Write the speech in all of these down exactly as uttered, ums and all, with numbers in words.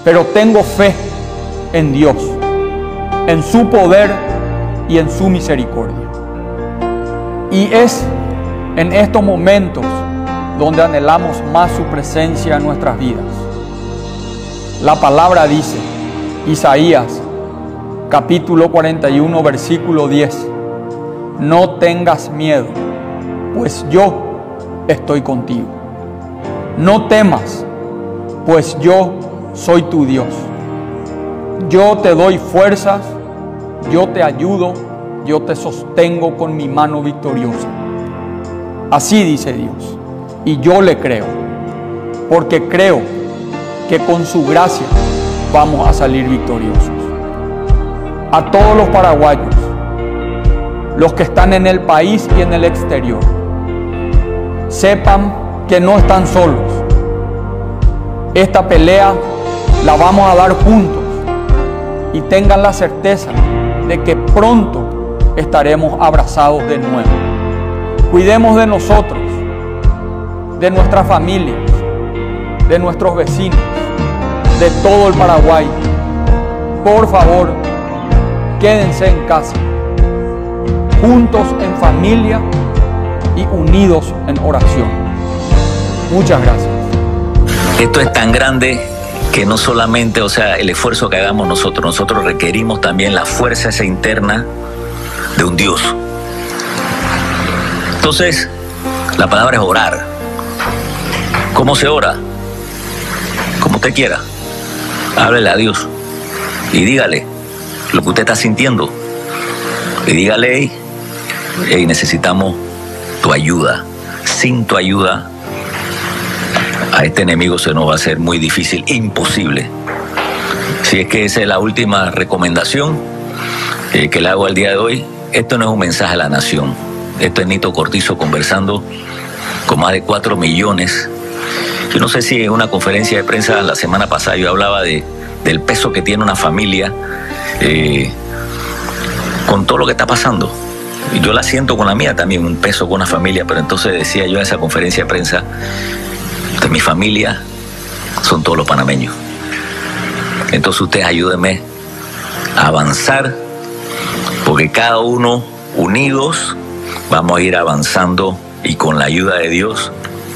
pero tengo fe en Dios, en su poder y en su misericordia. Y es en estos momentos donde anhelamos más su presencia en nuestras vidas. La palabra dice, Isaías capítulo cuarenta y uno versículo diez, no tengas miedo, pues yo estoy contigo. No temas, pues yo soy tu Dios. Yo te doy fuerzas, yo te ayudo, yo te sostengo con mi mano victoriosa. Así dice Dios, y yo le creo, porque creo que con su gracia vamos a salir victoriosos. A todos los paraguayos, los que están en el país y en el exterior, sepan que no están solos. Esta pelea la vamos a dar juntos y tengan la certeza de que pronto estaremos abrazados de nuevo. Cuidemos de nosotros, de nuestras familias, de nuestros vecinos, de todo el Paraguay. Por favor, quédense en casa, juntos en familia y unidos en oración. Muchas gracias. Esto es tan grande que no solamente, o sea, el esfuerzo que hagamos nosotros, nosotros requerimos también la fuerza esa interna de un Dios. Entonces, la palabra es orar. ¿Cómo se ora? Como usted quiera. Háblele a Dios y dígale lo que usted está sintiendo. Y dígale, hey, hey, necesitamos tu ayuda. Sin tu ayuda, a este enemigo se nos va a hacer muy difícil, imposible. Si es que esa es la última recomendación eh, que le hago al día de hoy. Esto no es un mensaje a la nación. Esto es Nito Cortizo conversando con más de cuatro millones. Yo no sé si en una conferencia de prensa la semana pasada yo hablaba de, del peso que tiene una familia eh, con todo lo que está pasando. Y yo la siento con la mía también, un peso con una familia, pero entonces decía yo en esa conferencia de prensa que mi familia son todos los panameños. Entonces ustedes ayúdenme a avanzar, porque cada uno unidos vamos a ir avanzando y con la ayuda de Dios,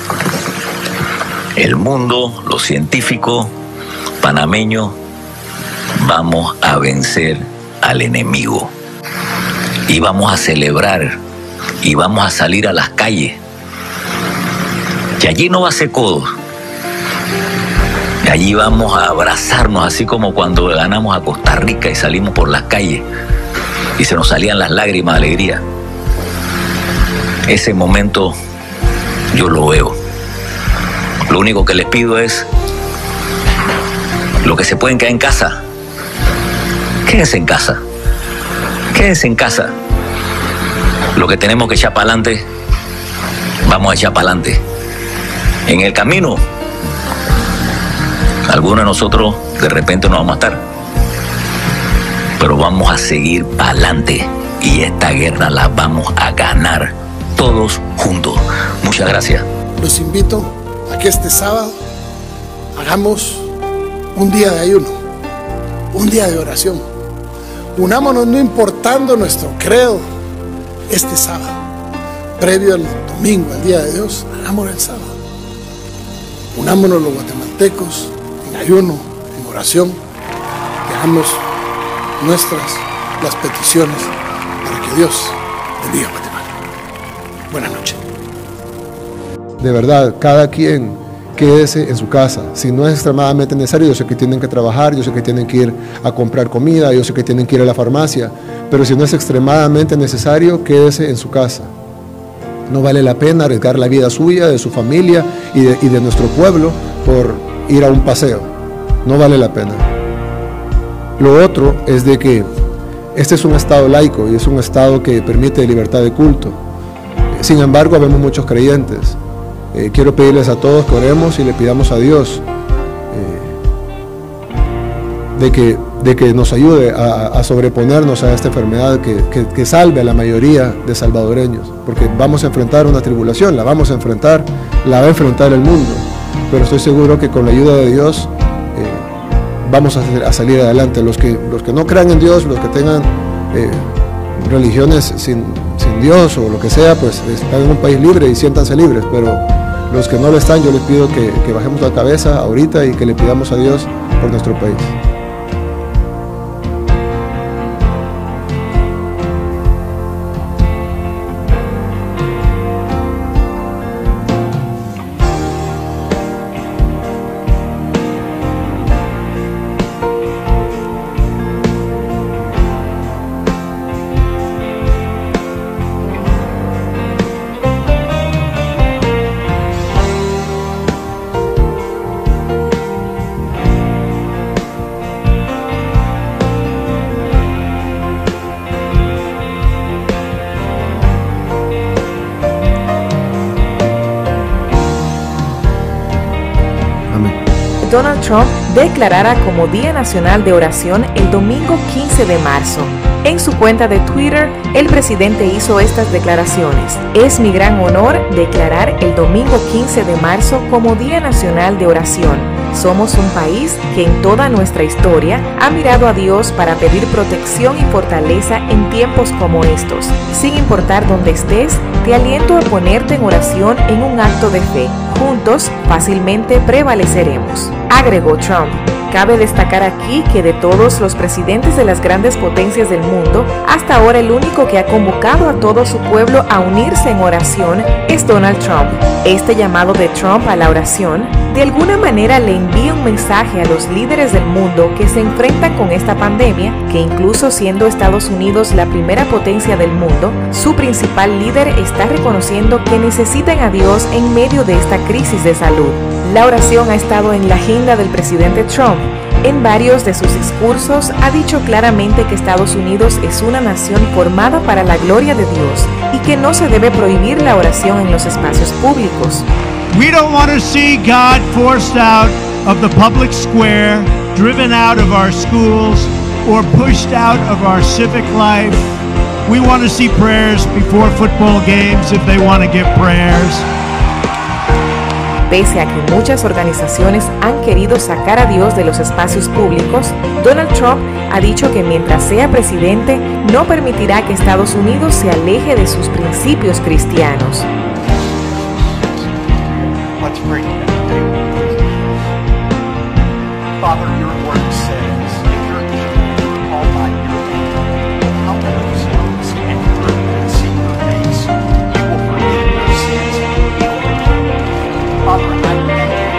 el mundo, los científicos, panameños, vamos a vencer al enemigo. Y vamos a celebrar y vamos a salir a las calles. Y allí no va a ser codos. Y allí vamos a abrazarnos, así como cuando ganamos a Costa Rica y salimos por las calles y se nos salían las lágrimas de alegría. Ese momento yo lo veo. Lo único que les pido es, lo que se pueden quedar en casa, quédense en casa. Quédense en casa. Lo que tenemos que echar para adelante, vamos a echar para adelante. En el camino, algunos de nosotros de repente nos vamos a matar, pero vamos a seguir para adelante y esta guerra la vamos a ganar todos juntos. Muchas gracias. Los invito a que este sábado hagamos un día de ayuno, un día de oración. Unámonos no importando nuestro credo este sábado, previo al domingo, al Día de Dios, hagámoslo el sábado. Unámonos los guatemaltecos en ayuno, en oración, y hagamos nuestras las peticiones para que Dios bendiga a Guatemala. Buenas noches. De verdad, cada quien quédese en su casa. Si no es extremadamente necesario, yo sé que tienen que trabajar, yo sé que tienen que ir a comprar comida, yo sé que tienen que ir a la farmacia, pero si no es extremadamente necesario, quédese en su casa. No vale la pena arriesgar la vida suya, de su familia y de, y de nuestro pueblo por ir a un paseo. No vale la pena. Lo otro es de que este es un estado laico y es un estado que permite libertad de culto. Sin embargo, vemos muchos creyentes. Eh, quiero pedirles a todos que oremos y le pidamos a Dios eh, de, que, de que nos ayude a, a sobreponernos a esta enfermedad, que, que, que salve a la mayoría de salvadoreños, porque vamos a enfrentar una tribulación, la vamos a enfrentar, la va a enfrentar el mundo, pero estoy seguro que con la ayuda de Dios eh, vamos a, a salir adelante. Los que, los que no crean en Dios, los que tengan eh, religiones sin, sin Dios o lo que sea, pues están en un país libre y siéntanse libres, pero los que no lo están, yo les pido que, que bajemos la cabeza ahorita y que le pidamos a Dios por nuestro país. Donald Trump declarara como Día Nacional de Oración el domingo quince de marzo. En su cuenta de Twitter, el presidente hizo estas declaraciones: es mi gran honor declarar el domingo quince de marzo como Día Nacional de Oración. Somos un país que en toda nuestra historia ha mirado a Dios para pedir protección y fortaleza en tiempos como estos. Sin importar dónde estés, te aliento a ponerte en oración en un acto de fe. Juntos, fácilmente prevaleceremos, agregó Trump. Cabe destacar aquí que de todos los presidentes de las grandes potencias del mundo, hasta ahora el único que ha convocado a todo su pueblo a unirse en oración es Donald Trump. Este llamado de Trump a la oración, de alguna manera le envía un mensaje a los líderes del mundo que se enfrentan con esta pandemia, que incluso siendo Estados Unidos la primera potencia del mundo, su principal líder está reconociendo que necesitan a Dios en medio de esta crisis de salud. La oración ha estado en la agenda del presidente Trump. En varios de sus discursos ha dicho claramente que Estados Unidos es una nación formada para la gloria de Dios y que no se debe prohibir la oración en los espacios públicos. We don't want to see God forced out of the public square, driven out of our schools, or pushed out of our civic life. We want to see prayers before football games if they want to give prayers. Pese a que muchas organizaciones han querido sacar a Dios de los espacios públicos, Donald Trump ha dicho que mientras sea presidente no permitirá que Estados Unidos se aleje de sus principios cristianos. Let's pray together. Father, your word says, if your people are called by your name, will humble themselves and pray and seek your face, you will forgive their sins and heal them. Father, I thank you.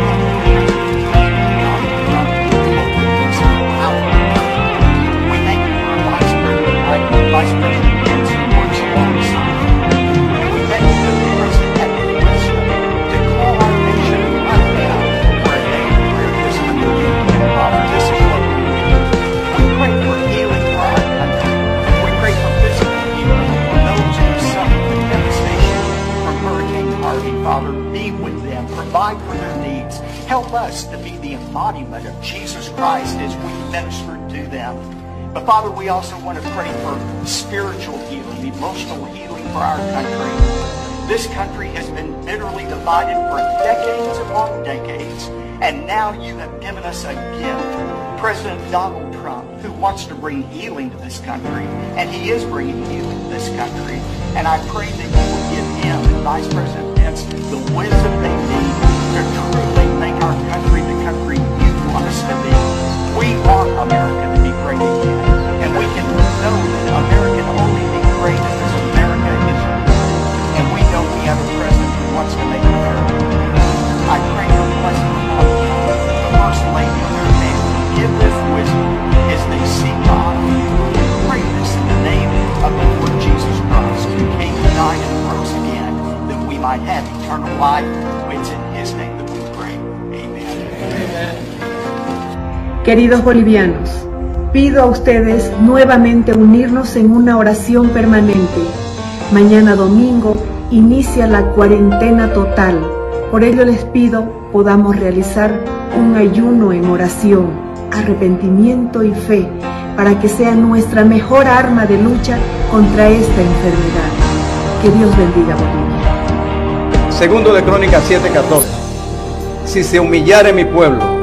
We thank you for a vice president like Vice President Pence who works alongside. We thank you that the president had the wisdom to call our nation right now for a day of prayer this country. And Father, this is what we need. We pray for healing for our country. We pray for physical healing for those who suffer the devastation from Hurricane Harvey. Father, be with them, provide for their needs. Help us to be the embodiment of Jesus Christ as we minister to them. But Father, we also want to pray for spiritual healing, emotional healing for our country. This country has been bitterly divided for decades upon decades, and now you have given us a gift. President Donald Trump, who wants to bring healing to this country, and he is bringing healing to this country. And I pray that you will give him and Vice President Pence the wisdom they need to truly make our country the country you want us to be. We want America to be great again, and we can know that America can only be great because America is good. And we know we have a president who wants to make America great. I pray your blessing upon the First Lady and their family. Give this wisdom as they seek God. Pray this in the name of the Lord Jesus Christ, who came to die and rose again, that we might have eternal life. It's in his name that we pray. Amen. Amen. Queridos bolivianos, pido a ustedes nuevamente unirnos en una oración permanente. Mañana domingo inicia la cuarentena total. Por ello les pido podamos realizar un ayuno en oración, arrepentimiento y fe, para que sea nuestra mejor arma de lucha contra esta enfermedad. Que Dios bendiga Bolivia. Segundo de Crónicas siete catorce. Si se humillare mi pueblo,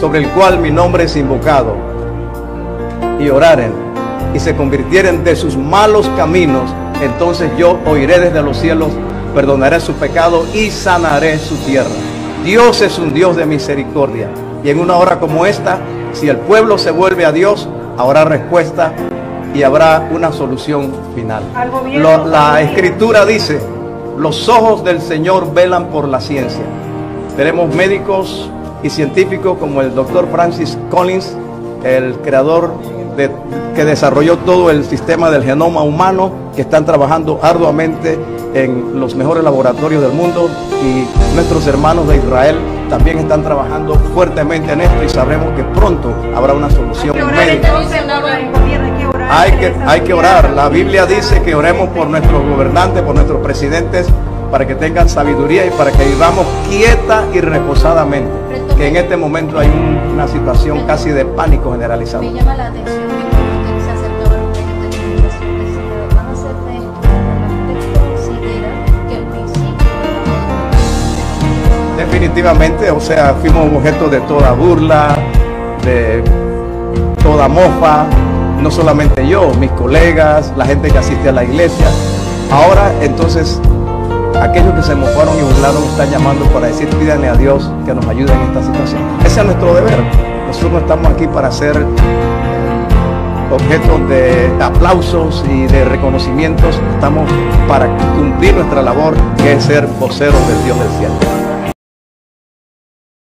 sobre el cual mi nombre es invocado, y oraren, y se convirtieren de sus malos caminos, entonces yo oiré desde los cielos, perdonaré su pecado y sanaré su tierra. Dios es un Dios de misericordia, y en una hora como esta, si el pueblo se vuelve a Dios, habrá respuesta y habrá una solución final. Lo, la escritura dice, los ojos del Señor velan por la ciencia. Tenemos médicos y científicos como el doctor Francis Collins, el creador de, que desarrolló todo el sistema del genoma humano, que están trabajando arduamente en los mejores laboratorios del mundo, y nuestros hermanos de Israel también están trabajando fuertemente en esto, y sabremos que pronto habrá una solución médica. Hay que, hay que orar. La Biblia dice que oremos por nuestros gobernantes, por nuestros presidentes, para que tengan sabiduría y para que vivamos quieta y reposadamente, que en este momento hay un, una situación casi de pánico generalizado. Me llama la atención que cuando usted se acercaba a los medios de comunicación decía, van a hacer de esto, pero usted considera que el principio de la... Definitivamente, o sea, fuimos objeto de toda burla, de toda mofa, no solamente yo, mis colegas, la gente que asiste a la iglesia. Ahora, entonces, aquellos que se mofaron y burlaron están llamando para decir, pídanle a Dios que nos ayude en esta situación. Ese es nuestro deber. Nosotros no estamos aquí para ser objetos de aplausos y de reconocimientos. Estamos para cumplir nuestra labor, que es ser voceros del Dios del cielo.